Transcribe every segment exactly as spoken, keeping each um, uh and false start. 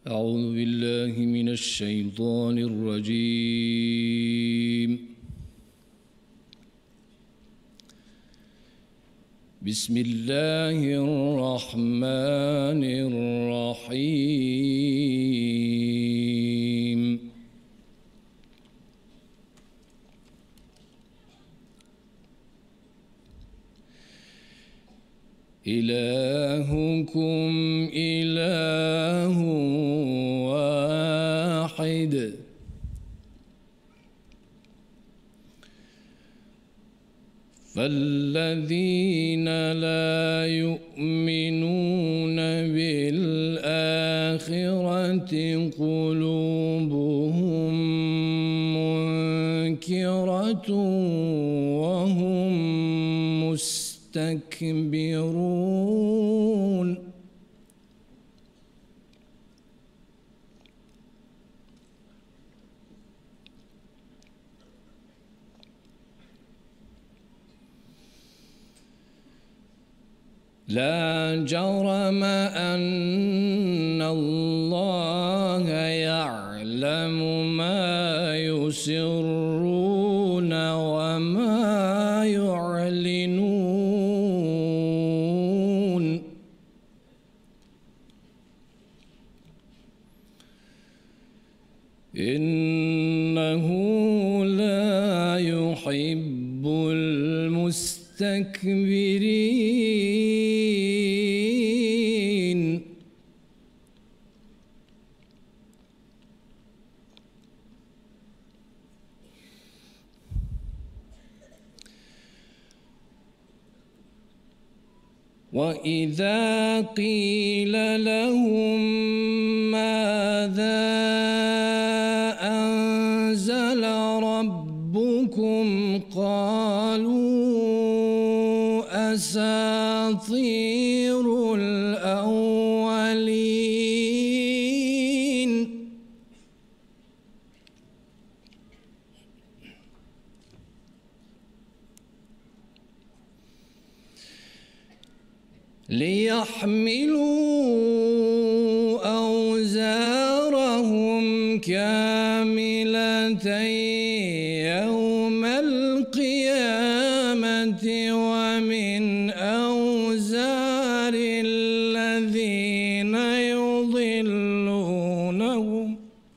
أعوذ بالله من الشيطان الرجيم. بسم الله الرحمن الرحيم. إلهكم إله واحد فالذين لا يؤمنون بالآخرة قلوبهم منكرة وهم مستكبرون. لا جرم أن الله يعلم ما يسرون وما يعلنون. إنه لا يحب المستكبرين. وإذا قيل لهم ماذا أنزل ربكم قالوا أساطير الأولين. ليحملوا أوزارهم كاملة يوم القيامة ومن أوزار الذين يضلونهم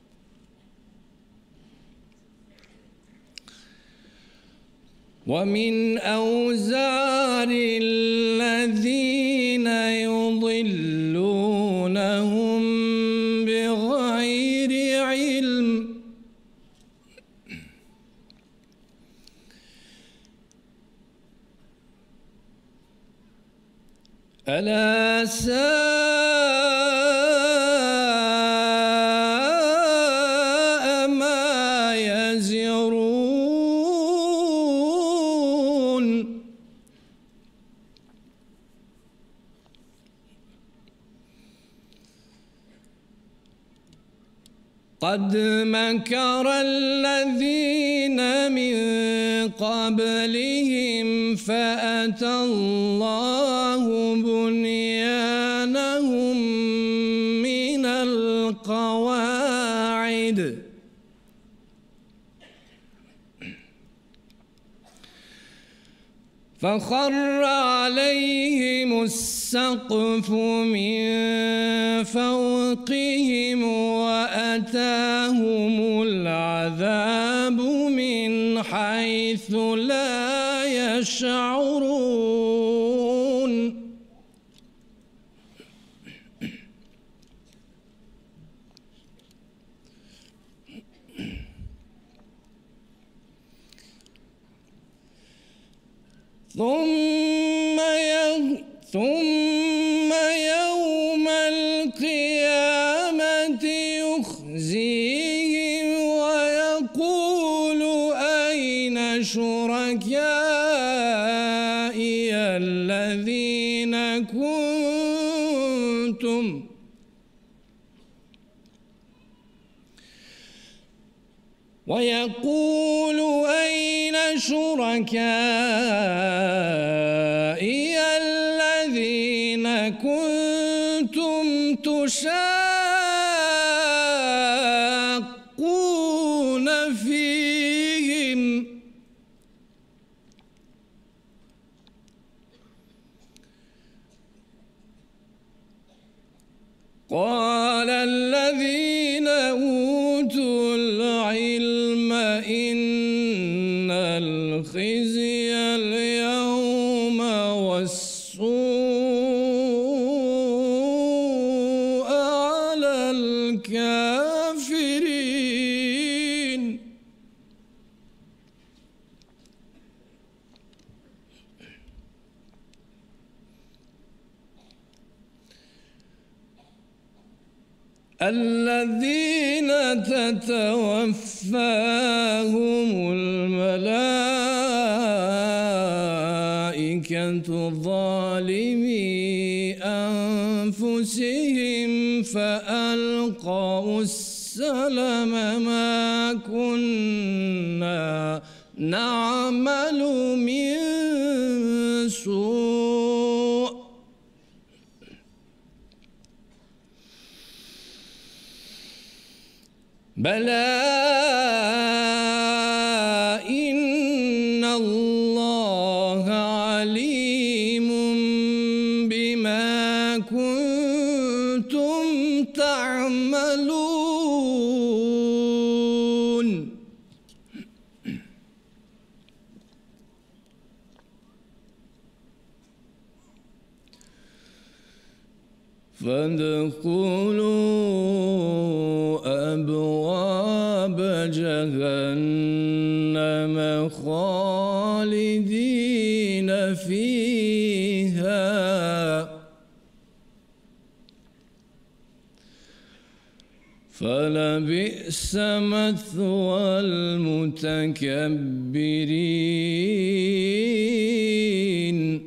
ومن أوزار الذين يضلونهم بغير علم ألا ساء ما يزرون. قد مكر الذين من قبلهم فأتى الله بنيانهم من القواعد فخر عليهم السقف من فوقهم وأتاهم العذاب من حيث لا يشعرون. ثم ثم يوم القيامة يخزيهم ويقول أين شركائي الذين كنتم ويقول أين شركائي الذين كنتم تشاهدون قال الذين أوتوا العلم إن الخزي اليوم والسوء على الكافرين. الذين تتوفاهم الملائكة ظالمي أنفسهم فألقوا السلم ما كنا نعمل من سوء بلى إن الله عليم بما كنتم تعملون. فادخلوا أبواب جهنم خالدين فيها فلبئس مثوى المتكبرين.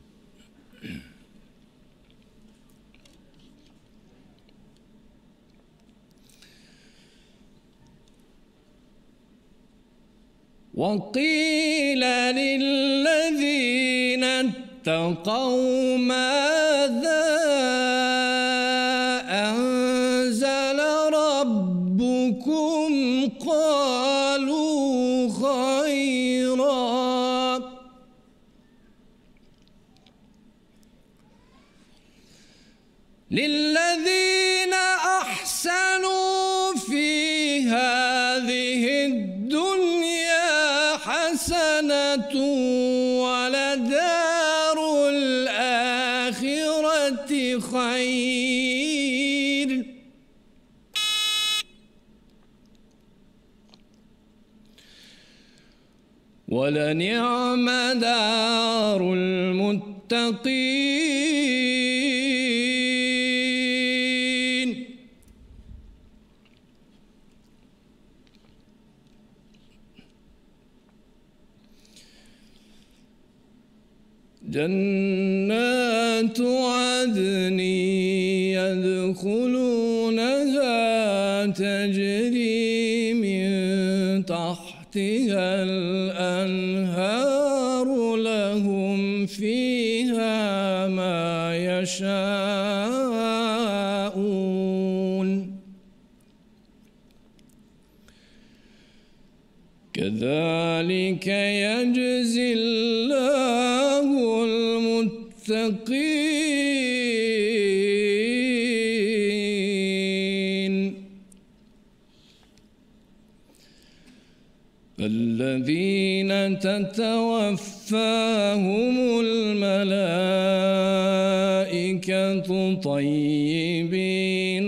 وقيل للذين اتقوا ماذا أنزل ربكم قالوا خيرا للذين أحسنوا في هذه الدنيا حسنة ولدار الآخرة خير ولنعم دار المتقين. جنات عدن يدخلونها تجري من تحتها الأنهار لهم فيها ما يشاءون كذلك يجزي الله المتقين. الذين تتوفاهم الملائكة طيبين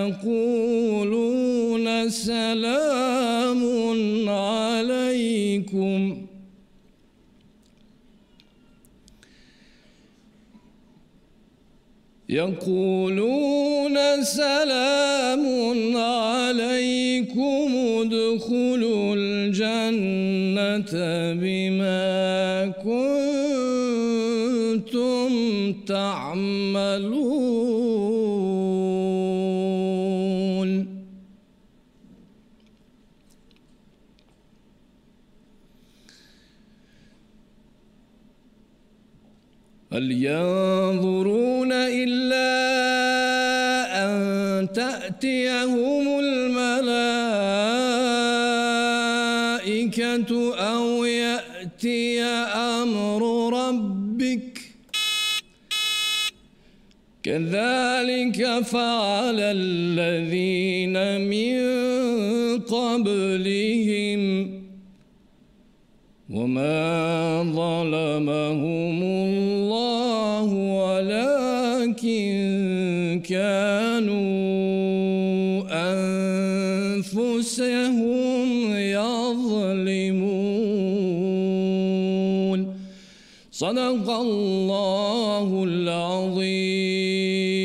يقولون سلام عليكم يقولون سلام عليكم ادخلوا الجنة بما كنتم تعملون. هل ينظرون إلا أن تأتيهم الملائكة أو يأتي أمر ربك كذلك فعل الذين من قبلهم وما ظلمهم الله ولكن كانوا أنفسهم يظلمون. صدق الله العظيم.